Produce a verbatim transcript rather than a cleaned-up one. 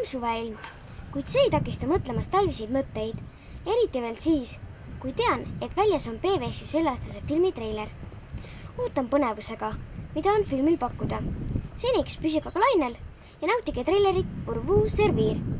kuum suveilm, kuid see ei takista mõtlemast talviseid mõtteid, eriti veel siis, kui tean, et väljas on B V S-i selleaastase filmi treiler. Ootan põnevusega, mida on filmil pakkuda. Seniks püsige aga lainel ja nautige treilerit Pour vous servir.